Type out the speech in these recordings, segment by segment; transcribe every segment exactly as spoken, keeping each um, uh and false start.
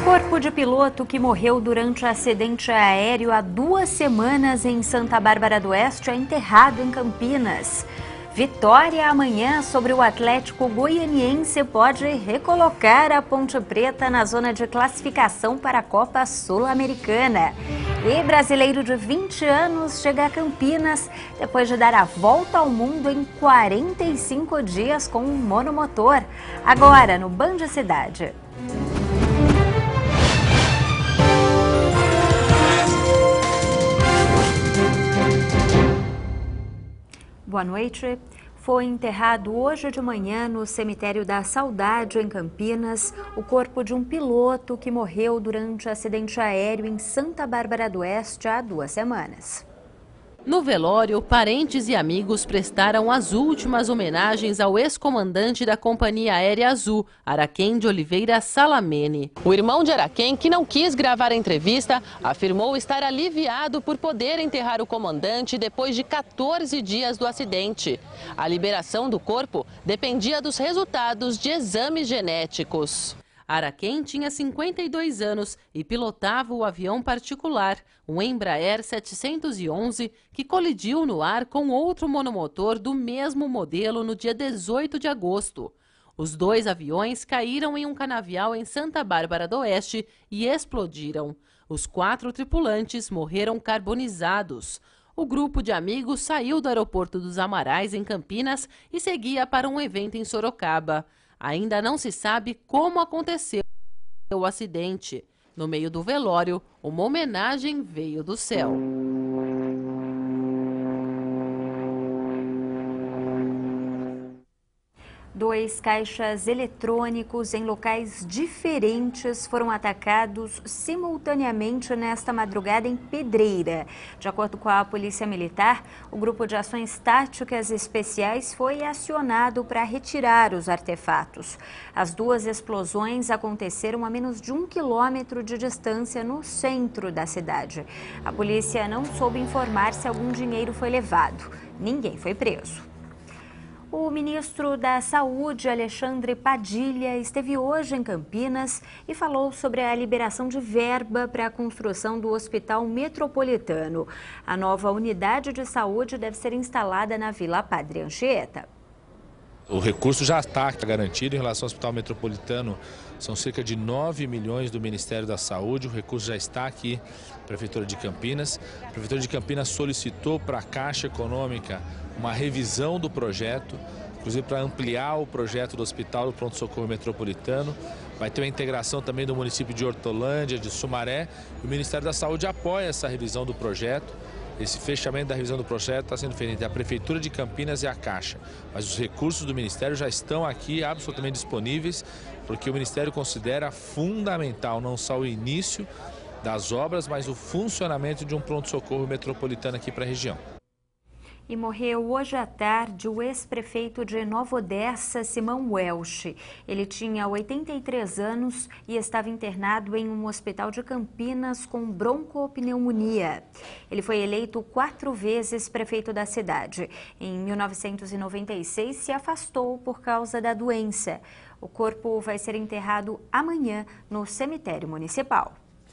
corpo de piloto que morreu durante acidente aéreo há duas semanas em Santa Bárbara do Oeste é enterrado em Campinas. Vitória amanhã sobre o Atlético Goianiense pode recolocar a Ponte Preta na zona de classificação para a Copa Sul-Americana. E brasileiro de vinte anos chega a Campinas depois de dar a volta ao mundo em quarenta e cinco dias com um monomotor. Agora no Band Cidade. Boa noite. Foi enterrado hoje de manhã no cemitério da Saudade, em Campinas, o corpo de um piloto que morreu durante acidente aéreo em Santa Bárbara do Oeste há duas semanas. No velório, parentes e amigos prestaram as últimas homenagens ao ex-comandante da Companhia Aérea Azul, Araquém de Oliveira Salamene. O irmão de Araquém, que não quis gravar a entrevista, afirmou estar aliviado por poder enterrar o comandante depois de quatorze dias do acidente. A liberação do corpo dependia dos resultados de exames genéticos. Araquém tinha cinquenta e dois anos e pilotava o avião particular, um Embraer setecentos e onze, que colidiu no ar com outro monomotor do mesmo modelo no dia dezoito de agosto. Os dois aviões caíram em um canavial em Santa Bárbara do Oeste e explodiram. Os quatro tripulantes morreram carbonizados. O grupo de amigos saiu do aeroporto dos Amarais, em Campinas, e seguia para um evento em Sorocaba. Ainda não se sabe como aconteceu o acidente. No meio do velório, uma homenagem veio do céu. Dois caixas eletrônicos em locais diferentes foram atacados simultaneamente nesta madrugada em Pedreira. De acordo com a Polícia Militar, o Grupo de Ações Táticas Especiais foi acionado para retirar os artefatos. As duas explosões aconteceram a menos de um quilômetro de distância no centro da cidade. A polícia não soube informar se algum dinheiro foi levado. Ninguém foi preso. O ministro da Saúde, Alexandre Padilha, esteve hoje em Campinas e falou sobre a liberação de verba para a construção do Hospital Metropolitano. A nova unidade de saúde deve ser instalada na Vila Padre Anchieta. O recurso já está garantido em relação ao Hospital Metropolitano. São cerca de nove milhões do Ministério da Saúde. O recurso já está aqui, Prefeitura de Campinas. A Prefeitura de Campinas solicitou para a Caixa Econômica uma revisão do projeto, inclusive para ampliar o projeto do Hospital do Pronto-Socorro Metropolitano. Vai ter uma integração também do município de Hortolândia, de Sumaré. O Ministério da Saúde apoia essa revisão do projeto. Esse fechamento da revisão do projeto está sendo feito entre a Prefeitura de Campinas e a Caixa. Mas os recursos do Ministério já estão aqui absolutamente disponíveis, porque o Ministério considera fundamental não só o início das obras, mas o funcionamento de um pronto-socorro metropolitano aqui para a região. E morreu hoje à tarde o ex-prefeito de Nova Odessa, Simão Welch. Ele tinha oitenta e três anos e estava internado em um hospital de Campinas com broncopneumonia. Ele foi eleito quatro vezes prefeito da cidade. Em mil novecentos e noventa e seis, se afastou por causa da doença. O corpo vai ser enterrado amanhã no cemitério municipal.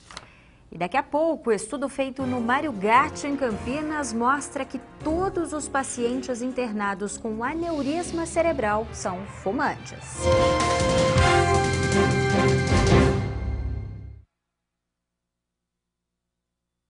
E daqui a pouco, o estudo feito no Mário Gatti, em Campinas, mostra que todos os pacientes internados com aneurisma cerebral são fumantes.